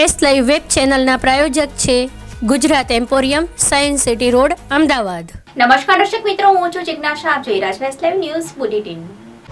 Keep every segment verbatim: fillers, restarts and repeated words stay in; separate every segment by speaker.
Speaker 1: S live web ચેનલના પ્રાયોજક છે Gujarat emporium, science city road, Ahmedabad.
Speaker 2: નમસ્કાર દર્શક મિત્રો, હું છું જિજ્ઞાસા, આપ જોઈ રહ્યા છો એસ લાઈવ ન્યૂઝ બુલેટિન।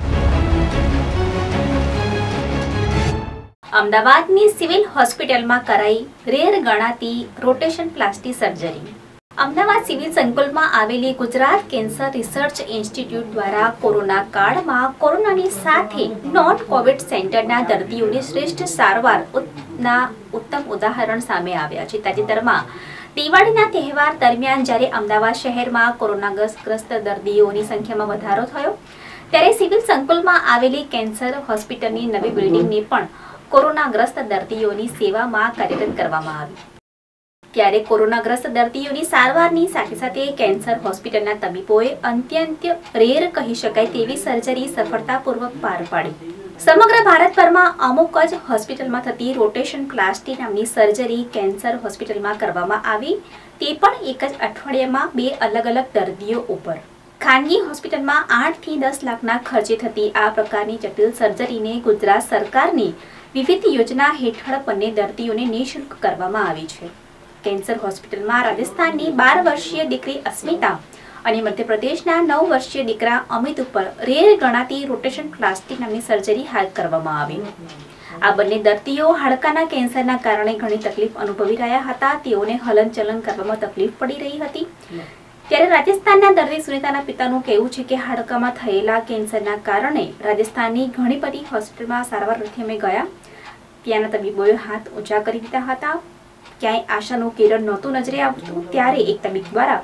Speaker 2: અમદાવાદની સિવિલ હોસ્પિટલમાં કરાઈ રેર ગણાતી rotationplasty surgery. Ahmedabad civil સંકુલમાં આવેલી ગુજરાત કેન્સર રિસર્ચ ઇન્સ્ટિટ્યૂટ દ્વારા કોરોના કાળમાં કોરોનાની સાથે નોન કોવિડ સેન્ટરના દર્દીઓની શ્રેષ્ઠ સારવારના ઉત્તમ ઉદાહરણ સામે આવ્યા છે। તાજેતરમાં દિવાળીના તહેવાર દરમિયાન જ્યારે અમદાવાદ શહેરમાં કોરોનાગ્રસ્ત દર્દીઓની સંખ્યામાં વધારો થયો, ત્યારે સિવિલ સંકુલમાં આવેલી કેન્સર હોસ્પિટલની નવી બિલ્ડિંગને પણ કોરોનાગ્રસ્ત દર્દીઓની સેવામાં કાર્યરત કરવામાં આવી। ત્યારે કોરોનાગ્રસ્ત દર્દીઓની સારવારની સાથે સાથે કેન્સર હોસ્પિટલના તબીબોએ અત્યંત રેર કહી શકાય તેવી સર્જરી સફળતાપૂર્વક પાર પાડી। સમગ્ર ભારતભરમાં અમુક જ હોસ્પિટલમાં થતી રોટેશન પ્લાસ્ટી નામની સર્જરી કેન્સર હોસ્પિટલમાં કરવામાં આવી, તે પણ એક જ અઠવાડિયામાં બે અલગ અલગ દર્દીઓ ઉપર। ખાનગી હોસ્પિટલમાં આઠ થી દસ લાખના ખર્ચે થતી આ પ્રકારની જટિલ સર્જરીને ગુજરાત સરકારની વિવિધ યોજના હેઠળ બંને દર્દીઓને નિઃશુલ્ક કરવામાં આવી છે। કેન્સર હોસ્પિટલમાં રાજસ્થાનની બાર વર્ષીય દીકરી અસ્મિતા અને મધ્યપ્રદેશના નવ વર્ષીય દીકરા અમિત ઉપર રેર ગણાતી રોટેશન પ્લાસ્ટી નામની સર્જરી હાથ કરવામાં આવી। આ બંને દર્દીઓ હાડકાના કેન્સરના કારણે ઘણી તકલીફ અનુભવી રહ્યા હતા। તેઓને હલનચલન કરવામાં તકલીફ પડી રહી હતી। ત્યારે રાજસ્થાનના દર્દી સુનિતાના પિતાનું કહેવું છે કે હાડકામાં થયેલા કેન્સરના કારણે રાજસ્થાનની ઘણી બધી હોસ્પિટલમાં સારવાર અર્થે અમે ગયા, ત્યાંના તબીબોએ હાથ ઊંચા કરી દીધા હતા, ક્યાંય આશાનું કિરણ નહોતું નજરે આવતું। ત્યારે એક તબીબ દ્વારા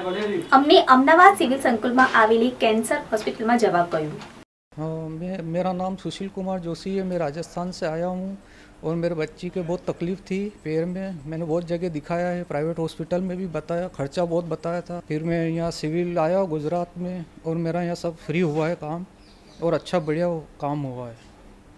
Speaker 2: અમને અમદાવાદ સિવિલ સંકુલમાં આવેલી કેન્સર હોસ્પિટલમાં જવા કહ્યું।
Speaker 3: मैं मेरा नाम सुशील कुमार जोशी है। मैं राजस्थान से आया हूँ और मेरे बच्ची के बहुत तकलीफ़ थी पैर में। मैंने बहुत जगह दिखाया है, प्राइवेट हॉस्पिटल में भी बताया, खर्चा बहुत बताया था। फिर मैं यहाँ सिविल आया गुजरात में और मेरा यहाँ सब फ्री हुआ है काम और अच्छा बढ़िया काम हुआ है।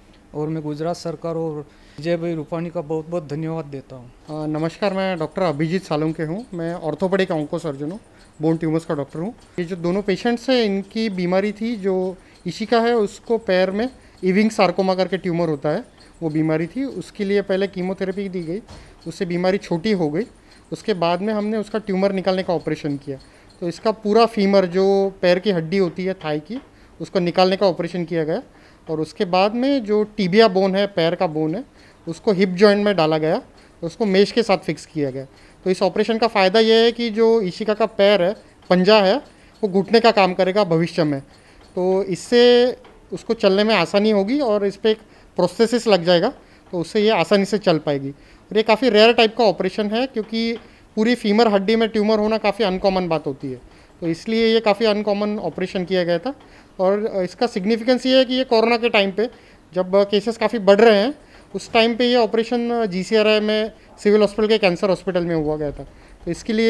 Speaker 3: और मैं गुजरात सरकार और विजय भाई रूपानी का बहुत बहुत धन्यवाद देता हूँ।
Speaker 4: नमस्कार, मैं डॉक्टर अभिजीत सालुंके हूँ। मैं ऑर्थोपेडिक ऑन्को सर्जन हूँ, बोन ट्यूमर्स का डॉक्टर हूँ। ये जो दोनों पेशेंट्स हैं, इनकी बीमारी थी जो इशिका है, उसको पैर में इविंग सार्कोमा करके ट्यूमर होता है, वो बीमारी थी। उसके लिए पहले कीमोथेरेपी दी गई, उससे बीमारी छोटी हो गई। उसके बाद में हमने उसका ट्यूमर निकालने का ऑपरेशन किया। तो इसका पूरा फीमर जो पैर की हड्डी होती है थाई की, उसको निकालने का ऑपरेशन किया गया। और उसके बाद में जो टीबिया बोन है, पैर का बोन है, उसको हिप जॉइंट में डाला गया, उसको मेश के साथ फिक्स किया गया। तो इस ऑपरेशन का फ़ायदा ये है कि जो इशिका का पैर है, पंजा है, वो घुटने का काम करेगा भविष्य में। तो इससे उसको चलने में आसानी होगी और इस पर एक प्रोस्थेसिस लग जाएगा, तो उससे ये आसानी से चल पाएगी। और ये काफ़ी रेयर टाइप का ऑपरेशन है, क्योंकि पूरी फीमर हड्डी में ट्यूमर होना काफ़ी अनकॉमन बात होती है। तो इसलिए ये काफ़ी अनकॉमन ऑपरेशन किया गया था। और इसका सिग्निफिकेंस ये है कि ये कोरोना के टाइम पे जब केसेस काफ़ी बढ़ रहे हैं, उस टाइम पे ये operation ji C R I में सिविल हॉस्पिटल के कैंसर हॉस्पिटल में हुआ गया था। तो इसके लिए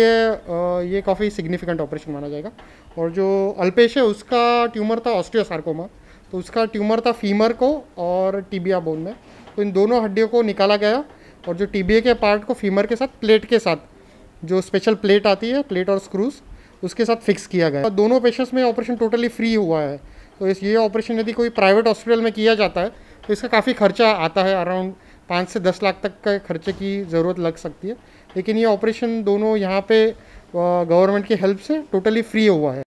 Speaker 4: ये काफ़ी सिग्निफिकेंट ऑपरेशन माना जाएगा। और जो अल्पेश है, उसका ट्यूमर था ऑस्टियोसार्कोमा, तो उसका ट्यूमर था फीमर को और टीबिया बोन में। तो इन दोनों हड्डियों को निकाला गया और जो टीबिया के पार्ट को फीमर के साथ प्लेट के साथ, जो स्पेशल प्लेट आती है, प्लेट और स्क्रूज, उसके साथ फिक्स किया गया। दोनों पेशेंट्स में ऑपरेशन टोटली फ्री हुआ है। तो इस ये ऑपरेशन यदि कोई प्राइवेट हॉस्पिटल में किया जाता है तो इसका काफ़ी खर्चा आता है, अराउंड पाँच से दस लाख तक का खर्चे की ज़रूरत लग सकती है। लेकिन ये ऑपरेशन दोनों यहाँ पे गवर्नमेंट की हेल्प से टोटली फ्री हुआ है।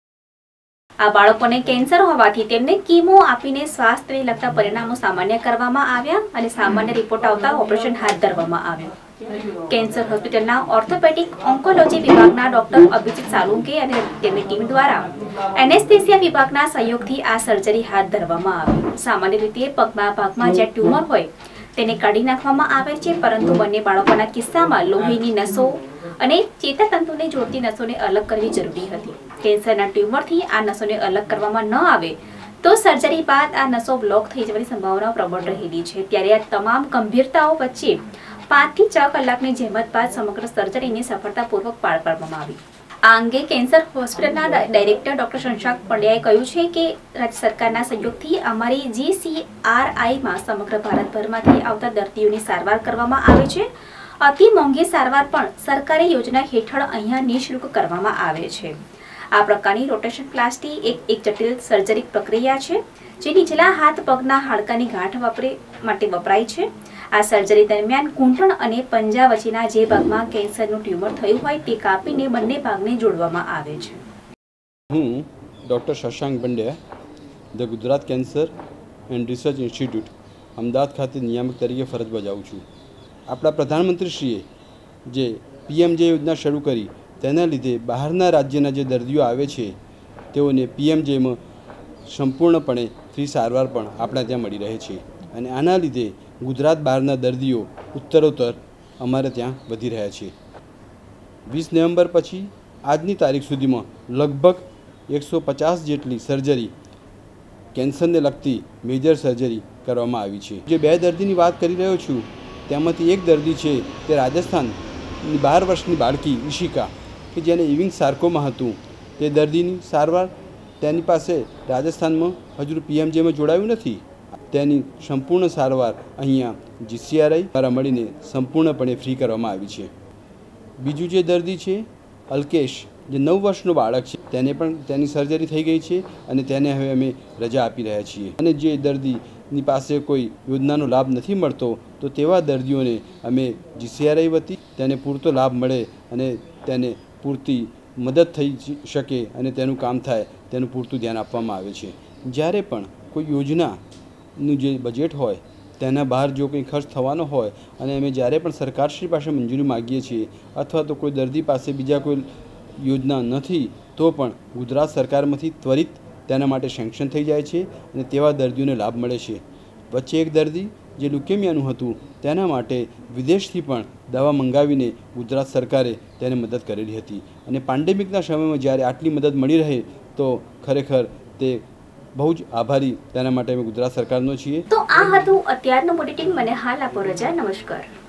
Speaker 2: આ બાળકોને કેન્સર હોવાથી તેમને કીમો આપીને સ્વાસ્થ્યને લગતા પરિણામો સામાન્ય કરવામાં આવ્યા અને સામાન્ય રિપોર્ટ આવતા ઓપરેશન હાથ ધરવામાં આવ્યું। કેન્સર હોસ્પિટલના ઓર્થોપેડિક ઓન્કોલોજી વિભાગના ડોક્ટર અભિજીત સાલુંકે અને તેમની ટીમ દ્વારા એનેસ્થેસિયા વિભાગના સહયોગથી આ સર્જરી હાથ ધરવામાં આવી। સામાન્ય રીતે પગના ભાગમાં જ્યાં ટ્યુમર હોય તેને કાઢી નાખવામાં આવે છે, પરંતુ બંને બાળકોના કિસ્સામાં લોહીની નસો અને ચેતાતંતુને જોડતી નસોને અલગ કરવી જરૂરી હતી। કેન્સરના ટ્યુમરથી આ નસોને અલગ કરવામાં ન આવે તો સર્જરી બાદ આ નસો બ્લોક થઈ જવાની સંભાવના પ્રબળ રહેલી છે। ત્યારે આ તમામ ગંભીરતાઓ વચ્ચે પાંચ થી છ કલાકની જહેમત બાદ સમગ્ર સર્જરીને સફળતાપૂર્વક પાર પાડવામાં આવી। આ અંગે કેન્સર હોસ્પિટલના ડાયરેક્ટર ડોક્ટર શશાંક પંડ્યાએ કહ્યું છે કે રાજ્ય સરકારના સહયોગથી અમારી જી સી આર આઈમાં સમગ્ર ભારતભરમાંથી આવતા દર્દીઓની સારવાર કરવામાં આવે છે। અતિ મોંઘી સારવાર પણ સરકારી યોજના હેઠળ અહીંયા નિઃશુલ્ક કરવામાં આવે છે। આ પ્રકારની રોટેશન પ્લાસ્ટી એક એક જટિલ સર્જરી પ્રક્રિયા છે, જે નીચલા હાથ પગના હાડકાની ગાંઠ વાપરે માટે વપરાય છે। આ સર્જરી દરમિયાન ઘૂંટણ અને પંજા વચ્ચેના જે ભાગમાં કેન્સરનું ટ્યુમર થયું હોય તે કાપીને બંને ભાગને જોડવામાં આવે છે.
Speaker 5: હું doctor Shashank Pandya the Gujarat cancer and research institute Ahmedabad ખાતે નિયામક તરીકે ફરજ બજાવું છું. આપણા પ્રધાનમંત્રીશ્રીએ જે પીએમજે યોજના શરૂ કરી તેના લીધે બહારના રાજ્યના જે દર્દીઓ આવે છે તેઓને પીએમજેમાં સંપૂર્ણપણે ફ્રી સારવાર પણ આપણા ત્યાં મળી રહે છે અને આના લીધે ગુજરાત બહારના દર્દીઓ ઉત્તરોત્તર અમારે ત્યાં વધી રહ્યા છે. વીસ નવેમ્બર પછી આજની તારીખ સુધીમાં લગભગ એકસો પચાસ જેટલી સર્જરી કેન્સરને લગતી મેજર સર્જરી કરવામાં આવી છે. જે બે દર્દીની વાત કરી રહ્યો છું તેમાંથી એક દર્દી છે તે રાજસ્થાનની બાર વર્ષની બાળકી ઈશિકા કે જેને ઇવિંગ સાર્કોમા હતું તે દર્દીની સારવાર તેની પાસે રાજસ્થાનમાં હજુ પીએમજેમાં જોડાયું નથી. તેની સંપૂર્ણ સારવાર અહીંયા જીસીઆરઆઈ દ્વારા મળીને સંપૂર્ણપણે ફ્રી કરવામાં આવી છે. બીજું જે દર્દી છે અલ્કેશ જે નવ વર્ષનો બાળક છે તેને પણ તેની સર્જરી થઈ ગઈ છે અને તેને હવે અમે રજા આપી રહ્યા છીએ. અને જે દર્દીની પાસે કોઈ યોજનાનો લાભ નથી મળતો તો તેવા દર્દીઓને અમે જીસીઆરઆઈ વતી તેને પૂરતો લાભ મળે અને તેને પૂરતી મદદ થઈ શકે અને તેનું કામ થાય તેનું પૂરતું ધ્યાન આપવામાં આવે છે. જ્યારે પણ કોઈ યોજનાનું જે બજેટ હોય તેના બહાર જો કંઈ ખર્ચ થવાનો હોય અને અમે જ્યારે પણ સરકારશ્રી પાસે મંજૂરી માગીએ છીએ અથવા તો કોઈ દર્દી પાસે બીજા કોઈ યોજના નથી તો પણ ગુજરાત સરકારમાંથી ત્વરિત તેના માટે સેન્કશન થઈ જાય છે અને તેવા દર્દીઓને લાભ મળે છે. વચ્ચે એક દર્દી જે લ્યુકેમિયાનું હતું તેના માટે વિદેશથી પણ દવા મંગાવીને ગુજરાત સરકારે તેને મદદ કરેલી હતી અને પેન્ડેમિકના સમયમાં જ્યારે આટલી મદદ મળી રહે તો ખરેખર તે બહુ જ આભારી તેના માટે અમે ગુજરાત સરકારનો છીએ.
Speaker 2: તો આ હતું અત્યારનું બુલેટિન. મને હાલ આપો રજા. નમસ્કાર.